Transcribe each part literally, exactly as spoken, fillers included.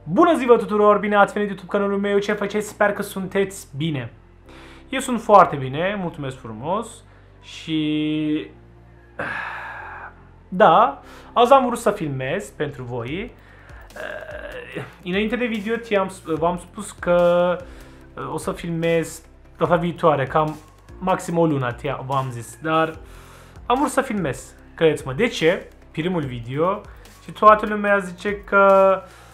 Bună ziua tuturor, bine ați venit YouTube canalul meu, ce faceți? Sper că sunteți bine. Eu sunt foarte bine, mulțumesc frumos și... Da, azi am vrut să filmez pentru voi. Înainte de video v-am spus că o să filmez data viitoare, cam maxim o lună, v-am zis, dar am vrut să filmez, credeți-mă. De ce? Primul video și toată lumea zice că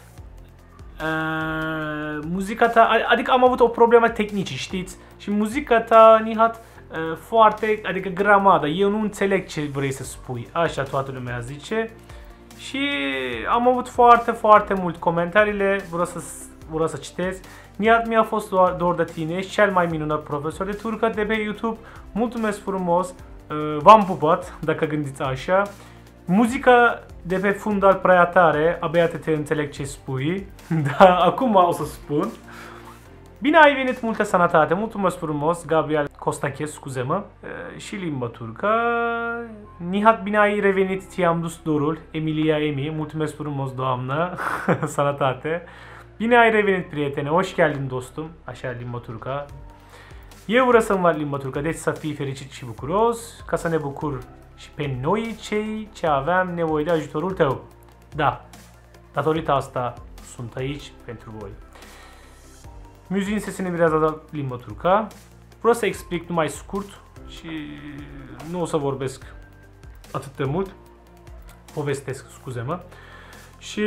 uh, muzica ta, adică am avut o problemă tehnică, știți? Și muzica ta, Nihat, uh, foarte, adică grămadă, eu nu înțeleg ce vrei să spui, așa toată lumea zice. Și am avut foarte, foarte mult comentariile, vreau să, vreau să citesc. Nihat, mi-a fost dor de tine, ești cel mai minunat profesor de turcă de pe YouTube, mulțumesc frumos, uh, v-am pupat, dacă gândiți așa. Muzica de pe fundal prea tare, abia te înțeleg ce spui, dar acum o să spun. Bine ai venit, multă sănătate, mulțumesc frumos, Gabriel Costaches, scuze-mă, și limba turcă. Nihat, bine ai revenit, ți-am dus dorul, Emilia Emi, mulțumesc frumos, doamnă, sănătate. Bine ai revenit, prietene, hoş geldin dostum, așa limba turcă. Eu vreau să învăț limba turcă, deci să fii fericit și bucuros, ca să ne bucur și pe noi cei ce aveam nevoie de ajutorul tău. Da, datorită asta sunt aici pentru voi. Muzin sesini biraz da limba turcă. Vreau să explic numai scurt și nu o să vorbesc atât de mult. Povestesc, scuze-mă. Și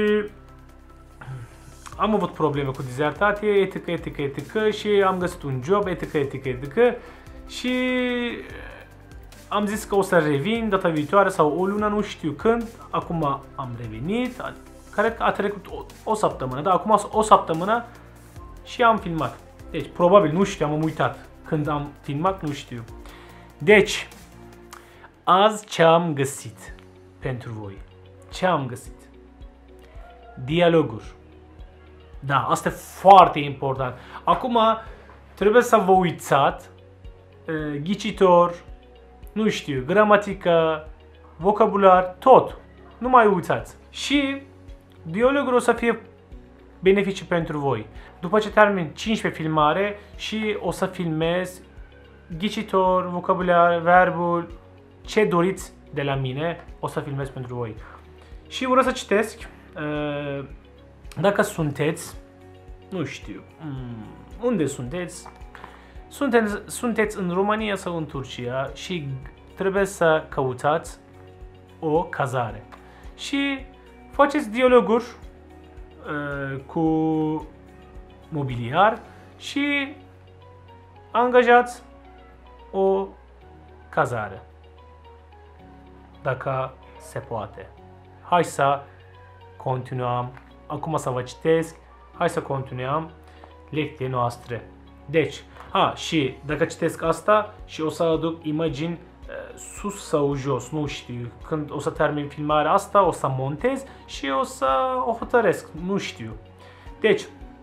am avut probleme cu dizertație, etică, etică, etică și am găsit un job, etică, etică, etică și am zis că o să revin data viitoare sau o lună, nu știu când. Acum am revenit, cred că a trecut o, o săptămână, da, acum o săptămână și am filmat. Deci, probabil, nu știu, am uitat când am filmat, nu știu. Deci, azi ce am găsit pentru voi? Ce am găsit? Dialoguri. Da, asta e foarte important. Acum trebuie să vă uitați, ghicitor, nu știu, gramatică, vocabular, tot. Nu mai uitați. Și dialogul o să fie beneficii pentru voi. După ce termin cincisprezece filmare și o să filmez ghicitor, vocabular, verbul, ce doriți de la mine, o să filmez pentru voi. Și vreau să citesc, dacă sunteți, nu știu, unde sunteți, sunteți, sunteți în România sau în Turcia și trebuie să căutați o cazare. Și faceți dialoguri uh, cu mobiliar și angajați o cazare. Dacă se poate. Hai să continuăm. Acum să vă citesc. Hai să continuăm lecțiile noastre. Deci, a, și dacă citesc asta și o să aduc imagini uh, sus sau jos, nu știu. Când o să termin filmarea asta, o să montez și o să o hotăresc, nu știu. Deci,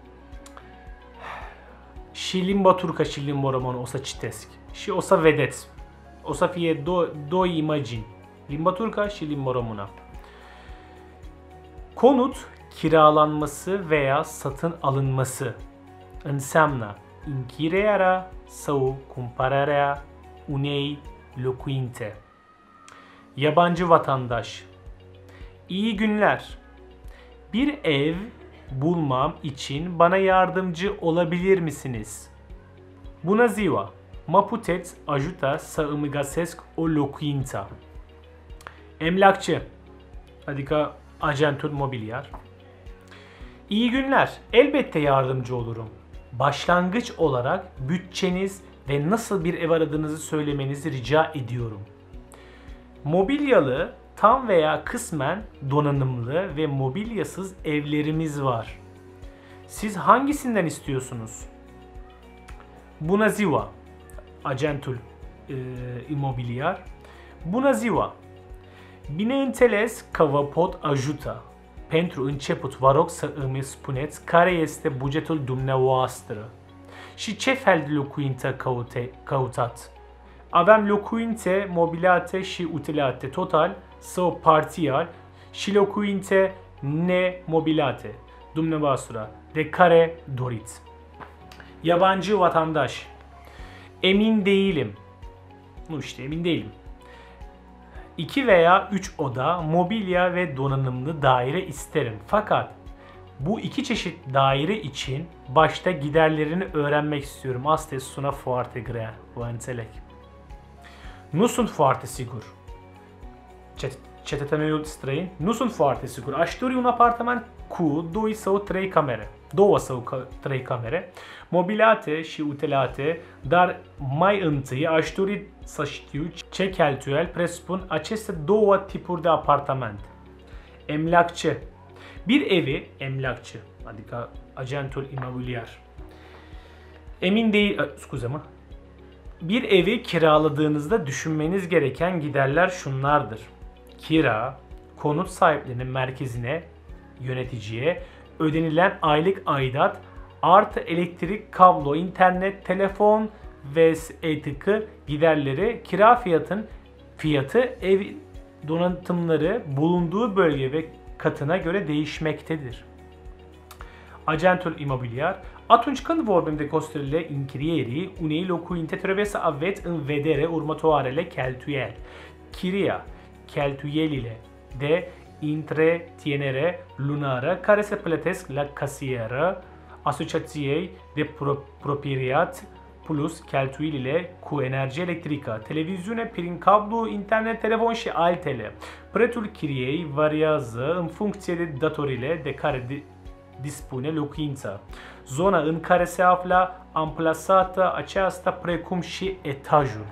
și limba turcă și limba română o să citesc și o să vedeți. O să fie două, două imagini, limba turcă și limba română. Konut kiralanması veya satın alınması înseamnă închirierea sau cumpărarea unei locuințe. Yabancı vatandaş. İyi günler. Bir ev bulmam için bana yardımcı olabilir misiniz? Bună ziua. Mă puteți ajuta să îmi găsesc o locuință. Emlakçı, adică agentul mobiliar. İyi günler. Elbette yardımcı olurum. Başlangıç olarak bütçeniz ve nasıl bir ev aradığınızı söylemenizi rica ediyorum. Mobilyalı, tam veya kısmen donanımlı ve mobilyasız evlerimiz var. Siz hangisinden istiyorsunuz? Bună ziua. Agentul e, imobiliar. Bună ziua. Bineînțeles că vă pot ajuta. Pentru început, vă rog să îmi spuneți care este bugetul dumneavoastră și ce fel de locuință căute, căutați. Aveam locuințe mobiliate și utilate total sau parțial și locuințe nemobiliate. dumneavoastră de care doriți. Yabancı vatandaş. Emin değilim. Nu știu, emin değilim. iki veya üç oda, mobilya ve donanımlı daire isterim. Fakat bu iki çeşit daire için başta giderlerini öğrenmek istiyorum. Astăzi sună foarte grea, vă înțeleg. Nu sunt foarte sigur. Cetățenul străin, nu sunt foarte sigur. Aș dori un apartament cu două sau trei camere. Două sau trei camere, mobiliate și utilate, dar mai întâi aș dori să știu ce cheltuieli presupun aceste două tipuri de apartament. Emlakçı. Bir evi, emlakçı, adică agentul imobiliar. Emin değil, scuze-mă. Bir evi kiraladığınızda düşünmeniz gereken giderler şunlardır. Kira, konut sahiplerinin merkezine, yöneticiye ödenilen aylık aidat, artı elektrik, kablo, internet, telefon ve et cetera giderleri, kira fiyatın fiyatı ev donatımları bulunduğu bölge ve katına göre değişmektedir. Agentul imobiliar. Atunci când vorbim de costurile închirierii unei locuințe, trebuie să aveți în vedere următoarele cheltuieli. Chiria, cheltuielile de întreținere lunară care se plătesc la casieră asociației de pro proprietari plus cheltuielile cu energie electrică, televiziune prin cablu, internet, telefon și altele. Prețul chiriei variază în funcție de datorile de care de dispune locuința, zona în care se află amplasată aceasta, precum și etajul.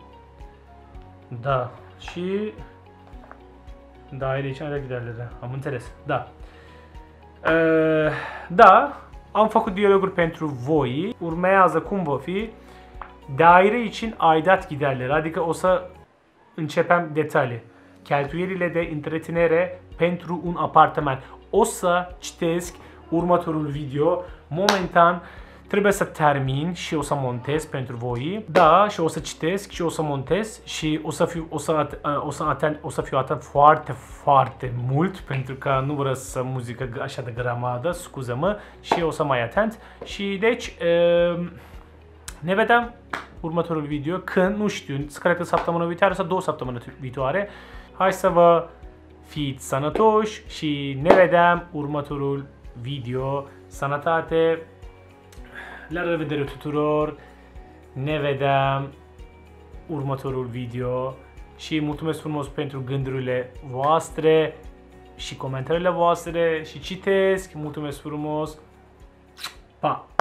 Da, și daire are giderleri. Am înțeles. Da. Uh, da, am făcut dialoguri pentru voi. Urmează cum va fi daire için aidat giderleri, adică o să începem detalii. Cheltuielile de întreținere pentru un apartament. O să citesc următorul video. Momentan trebuie să termin și o să montez pentru voi. Da, și o să citesc și o să montez și o să fiu o să o să atent, o să fiu atent foarte foarte mult pentru că nu vreau să muzică așa de grămadă, scuză-mă, și o să mai atent. Și deci ne vedem următorul video când, nu știu, cred că săptămâna viitoare sau două săptămâni viitoare. Hai să vă fiți sănătoși și ne vedem următorul video. Sănătate! La revedere tuturor! Ne vedem următorul video și mulțumesc frumos pentru gândurile voastre și comentariile voastre și citesc. Mulțumesc frumos! Pa!